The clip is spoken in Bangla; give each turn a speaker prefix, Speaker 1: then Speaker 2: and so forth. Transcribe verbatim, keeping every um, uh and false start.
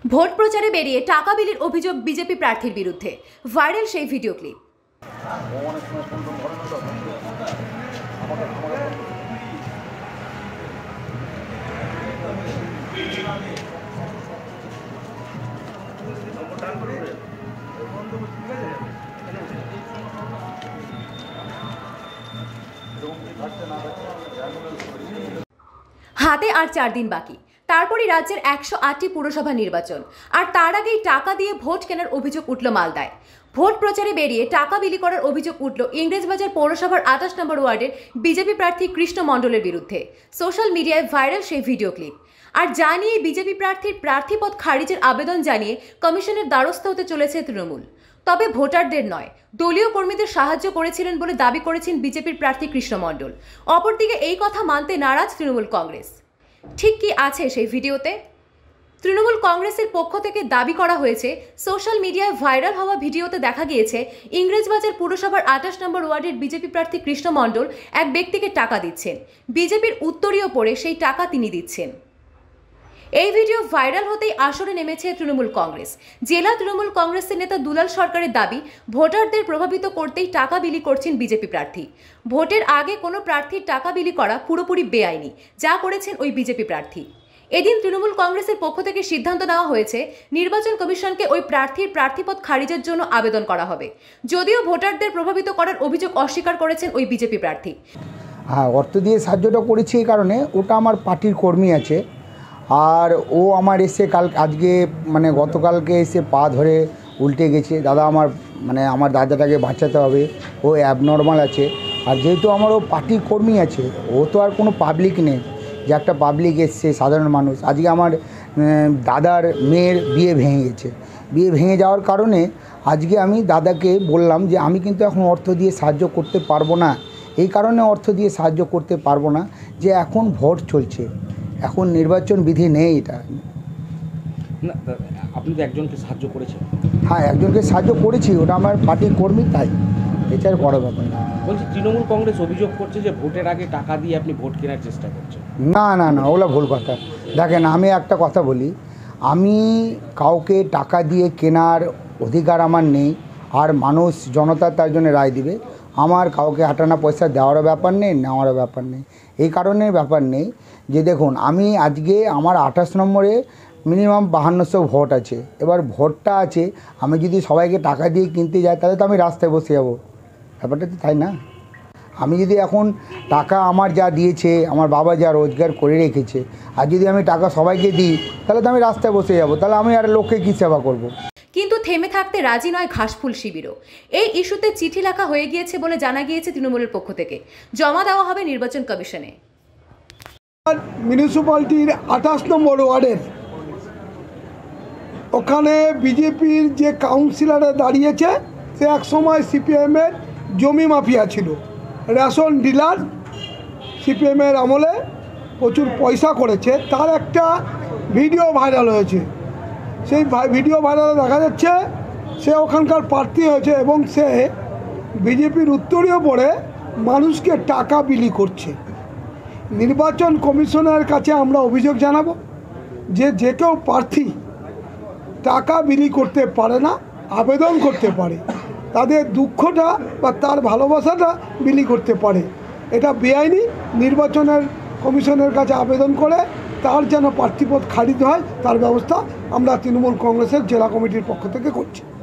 Speaker 1: ভোট প্রচারে বেরিয়ে টাকা বিলির অভিযোগ বিজেপি প্রার্থীর বিরুদ্ধে, ভাইরাল সেই ভিডিও ক্লিপ। হাতে আর চার দিন বাকি, তারপরই রাজ্যের একশো আটটি পুরসভা নির্বাচন, আর তার আগেই টাকা দিয়ে ভোট কেনার অভিযোগ উঠল মালদায়। ভোট প্রচারে বেরিয়ে টাকা বিলি করার অভিযোগ উঠল ইংরেজবাজার পৌরসভার আঠাশ নম্বর ওয়ার্ডের বিজেপি প্রার্থী কৃষ্ণ মণ্ডলের বিরুদ্ধে। সোশ্যাল মিডিয়ায় ভাইরাল সেই ভিডিও ক্লিপ। আর যা নিয়ে বিজেপি প্রার্থীর প্রার্থীপদ খারিজের আবেদন জানিয়ে কমিশনের দ্বারস্থ হতে চলেছে তৃণমূল। তবে ভোটারদের নয়, দলীয় কর্মীদের সাহায্য করেছিলেন বলে দাবি করেছেন বিজেপির প্রার্থী কৃষ্ণ মণ্ডল। অপরদিকে এই কথা মানতে নারাজ তৃণমূল কংগ্রেস। ঠিক কি আছে সেই ভিডিওতে? তৃণমূল কংগ্রেসের পক্ষ থেকে দাবি করা হয়েছে, সোশ্যাল মিডিয়ায় ভাইরাল হওয়া ভিডিওতে দেখা গিয়েছে ইংরেজবাজার পুরসভার আঠাশ নম্বর ওয়ার্ডের বিজেপি প্রার্থী কৃষ্ণ মণ্ডল এক ব্যক্তিকে টাকা দিচ্ছেন। বিজেপির উত্তরীয় পড়ে সেই টাকা তিনি দিচ্ছেন। এই ভিডিও ভাইরাল হতেই আসরে নেমেছে তৃণমূল কংগ্রেস। জেলা তৃণমূল কংগ্রেসের নেতা দুলাল সরকারের দাবি, ভোটারদের প্রভাবিত করতেই টাকা বিলি করছেন বিজেপি প্রার্থী। ভোটের আগে কোনো প্রার্থীর টাকা বিলি করা পুরোপুরি বেআইনি, যা করেছেন ওই বিজেপি প্রার্থী। এদিন তৃণমূল কংগ্রেসের পক্ষ থেকে সিদ্ধান্ত নেওয়া হয়েছে, নির্বাচন কমিশনকে ওই প্রার্থীর প্রার্থীপদ খারিজের জন্য আবেদন করা হবে। যদিও ভোটারদের প্রভাবিত করার অভিযোগ অস্বীকার করেছেন ওই বিজেপি প্রার্থী।
Speaker 2: হ্যাঁ, অর্থ দিয়ে সাহায্যটা করেছি এই কারণে, ওটা আমার পার্টির কর্মী আছে, আর ও আমার এসে কাল আজকে মানে গতকালকে এসে পা ধরে উল্টে গেছে। দাদা আমার মানে আমার দাদাটাকে বাঁচাতে হবে, ও অ্যাবনর্মাল আছে। আর যেহেতু আমার ও পার্টির কর্মী আছে, ও তো আর কোনো পাবলিক নেই যে একটা পাবলিক এসছে সাধারণ মানুষ। আজকে আমার দাদার মেয়ের বিয়ে ভেঙে গেছে, বিয়ে ভেঙে যাওয়ার কারণে আজকে আমি দাদাকে বললাম যে আমি কিন্তু এখন অর্থ দিয়ে সাহায্য করতে পারবো না। এই কারণে অর্থ দিয়ে সাহায্য করতে পারবো না যে এখন ভোট চলছে, এখন নির্বাচন বিধি নেই। এটা
Speaker 3: না, আপনি তো একজনকে সাহায্য করেছেন।
Speaker 2: হ্যাঁ, একজনকে সাহায্য করেছি, ওটা আমার পার্টির কর্মী, তাই এটার বড় ব্যাপার না।
Speaker 3: বলছি, তৃণমূল কংগ্রেস অভিযোগ করছে যে ভোটের আগে টাকা দিয়ে আপনি ভোট কেনার চেষ্টা করছেন।
Speaker 2: না না না, ওগুলো ভুল কথা। দেখেন, আমি একটা কথা বলি, আমি কাউকে টাকা দিয়ে কেনার অধিকার আমার নেই, আর মানুষ জনতা তার জন্য রায় দিবে। আমার কাউকে হাঁটানা পয়সা দেওয়ারও ব্যাপার নেই, নেওয়ারও ব্যাপার নেই। এই কারণে ব্যাপার নেই যে দেখুন, আমি আজকে আমার আঠাশ নম্বরে মিনিমাম বাহান্নশো ভোট আছে। এবার ভোটটা আছে, আমি যদি সবাইকে টাকা দিয়ে কিনতে যাই তাহলে তো আমি রাস্তায় বসে যাব। ব্যাপারটা তো তাই না? আমি যদি এখন টাকা আমার যা দিয়েছে, আমার বাবা যা রোজগার করে রেখেছে, আর যদি আমি টাকা সবাইকে দিই তাহলে তো আমি রাস্তায় বসে যাব। তাহলে আমি আর লোককে কী সেবা করব?
Speaker 1: কিন্তু থেমে থাকতে রাজি নয় ঘাসফুল শিবিরও। এই ইস্যুতে চিঠি লেখা হয়ে গিয়েছে বলে জানা গিয়েছে তৃণমূলের পক্ষ থেকে। জমা দেওয়া হবে নির্বাচন কমিশনে।
Speaker 4: মিউনিসিপ্যালিটির আঠাশ নম্বর ওয়ার্ডের ওখানে বিজেপির যে কাউন্সিলরে দাঁড়িয়েছে, সে এক সময় সিপিএমের জমি মাফিয়া ছিল, রেশন ডিলার। সিপিএমের আমলে প্রচুর পয়সা করেছে, তার একটা ভিডিও ভাইরাল হয়েছে। সেই ভিডিও ভাইরালে দেখা যাচ্ছে সে ওখানকার প্রার্থী হয়েছে এবং সে বিজেপির উত্তরীয় পড়ে মানুষকে টাকা বিলি করছে। নির্বাচন কমিশনের কাছে আমরা অভিযোগ জানাবো যে যে কেউ প্রার্থী টাকা বিলি করতে পারে না, আবেদন করতে পারে, তাদের দুঃখটা বা তার ভালোবাসাটা বিলি করতে পারে। এটা বেআইনি। নির্বাচনের কমিশনের কাছে আবেদন করে তার যেন প্রার্থীপদ খারিজ হয়, তার ব্যবস্থা আমরা তৃণমূল কংগ্রেসের জেলা কমিটির পক্ষ থেকে করছি।